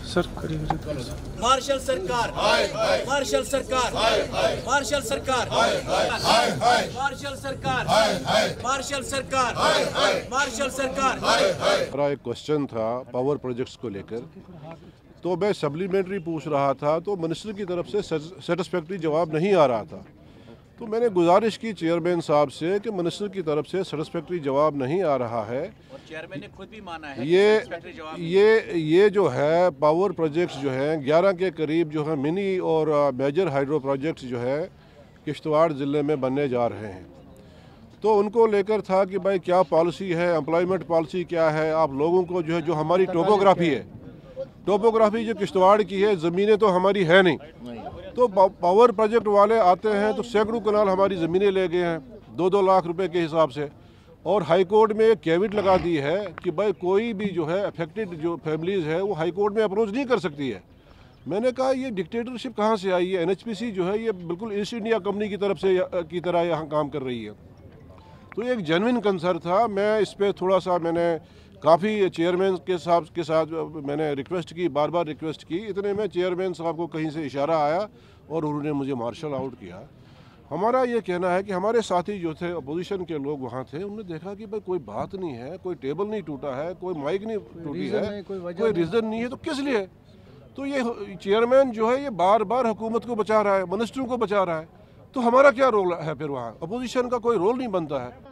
Sir Marshal Sarkar, Marshal Sarkar, Marshal Sarkar, Marshal Sarkar, Marshal Sarkar, Marshal Sarkar. मेरा एक question था पावर प्रोजेक्ट्स को लेकर, तो मैं सप्लीमेंट्री पूछ रहा था तो मिनिस्टर की तरफ से सेटिस्फैक्ट्री जवाब नहीं आ रहा था। तो मैंने गुजारिश की चेयरमैन साहब से कि मिनिस्टर की तरफ से सेटिस्फैक्ट्री जवाब नहीं आ रहा है। और चेयरमैन ने खुद भी माना है ये जो है पावर प्रोजेक्ट्स जो हैं 11 के करीब जो है मिनी और मेजर हाइड्रो प्रोजेक्ट्स जो है किश्तवाड़ ज़िले में बनने जा रहे हैं। तो उनको लेकर था कि भाई क्या पॉलिसी है, एम्प्लॉयमेंट पॉलिसी क्या है, आप लोगों को जो है जो हमारी टोपोग्राफी जो किश्तवाड़ की है, ज़मीनें तो हमारी है नहीं। तो पावर प्रोजेक्ट वाले आते हैं तो सैकड़ों कनाल हमारी ज़मीनें ले गए हैं 2-2 लाख रुपए के हिसाब से। और हाई कोर्ट में एक कैविट लगा दी है कि भाई कोई भी जो है अफेक्टेड जो फैमिलीज़ है वो हाई कोर्ट में अप्रोच नहीं कर सकती है। मैंने कहा ये डिक्टेटरशिप कहाँ से आई है? NHPC जो है ये बिल्कुल ईस्ट इंडिया कंपनी की तरफ से की तरह यहाँ काम कर रही है। तो एक जेन्युइन कंसर्न था। मैं इस पर थोड़ा सा मैंने काफ़ी चेयरमैन के साथ मैंने रिक्वेस्ट की, बार बार रिक्वेस्ट की। इतने में चेयरमैन साहब को कहीं से इशारा आया और उन्होंने मुझे मार्शल आउट किया। हमारा ये कहना है कि हमारे साथी जो थे अपोजिशन के लोग वहाँ थे, उन्होंने देखा कि भाई कोई बात नहीं है, कोई टेबल नहीं टूटा है, कोई माइक नहीं टूटी है, कोई रीज़न नहीं है, तो किस लिए? तो ये चेयरमैन जो है ये बार बार हुकूमत को बचा रहा है, मिनिस्टरों को बचा रहा है। तो हमारा क्या रोल है फिर? वहाँ अपोजिशन का कोई रोल नहीं बनता है।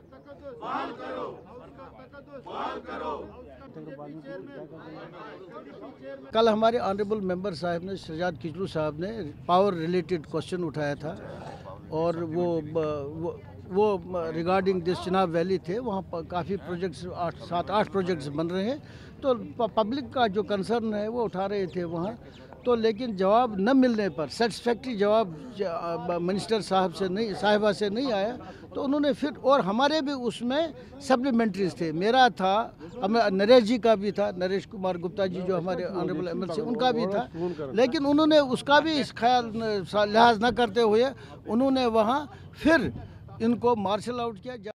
कल हमारे ऑनरेबल मेंबर साहब ने शहजाद खिचलू साहब ने पावर रिलेटेड क्वेश्चन उठाया था और वो रिगार्डिंग दिस चिनाब वैली थे। वहाँ पर काफ़ी प्रोजेक्ट्स 7-8 प्रोजेक्ट्स बन रहे हैं। तो पब्लिक का जो कंसर्न है वो उठा रहे थे वहाँ। तो लेकिन जवाब न मिलने पर, सेटिस्फैक्ट्री जवाब मिनिस्टर साहिबा से नहीं आया, तो उन्होंने फिर, और हमारे भी उसमें सप्लीमेंट्रीज थे। मेरा था, नरेश जी का भी था, नरेश कुमार गुप्ता जी जो हमारे ऑनरेबल MLC उनका भी था। लेकिन उन्होंने उसका भी इस ख्याल लिहाज न करते हुए उन्होंने वहाँ फिर इनको मार्शल आउट किया।